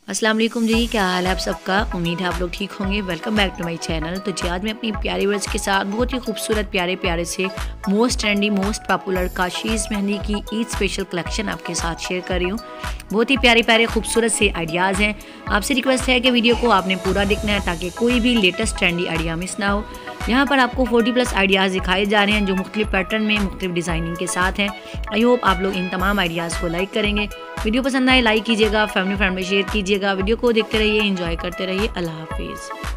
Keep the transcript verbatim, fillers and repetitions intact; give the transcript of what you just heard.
अस्सलाम वालेकुम जी, क्या हाल है आप सबका। उम्मीद है आप लोग ठीक होंगे। Welcome back to my channel. तो जी आज मैं अपनी प्यारी वर्ड्स के साथ बहुत ही खूबसूरत प्यारे प्यारे से most trendy most popular Kashee's मेहंदी की ईद स्पेशल कलेक्शन आपके साथ शेयर कर रही हूँ। बहुत ही प्यारे प्यारे खूबसूरत से आइडियाज़ हैं। आपसे रिक्वेस्ट है कि वीडियो को आपने पूरा देखना है ताकि कोई भी लेटेस्ट ट्रेंडी आइडिया मिस ना हो। यहाँ पर आपको चालीस प्लस आइडियाज़ दिखाए जा रहे हैं जो मुख्तलिफ पैटर्न में मुख्तलिफ डिज़ाइनिंग के साथ हैं। आई होप आप लोग इन तमाम आइडियाज़ को लाइक करेंगे। वीडियो पसंद आए लाइक कीजिएगा, फैमिली फ्रेंड में शेयर कीजिएगा। वीडियो को देखते रहिए, एंजॉय करते रहिए। अल्लाह हाफिज़।